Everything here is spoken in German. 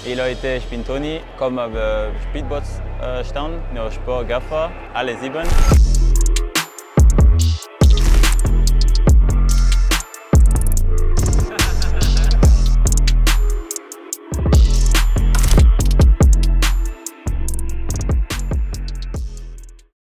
Hey Leute, ich bin Toni, komme auf Speedboot stand, nur Sport Gaffer, alle 7.